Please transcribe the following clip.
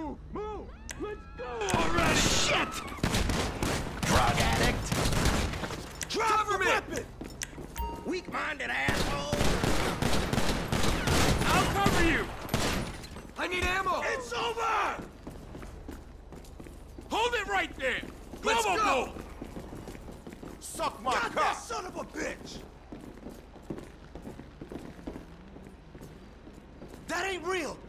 Move! Move! Let's go! Alright! Shit! Drug addict! Drop the weapon! Weak-minded asshole! I'll cover you! I need ammo! It's over! Hold it right there! Let's Globo go! Bowl! Suck my cock! That son of a bitch! That ain't real!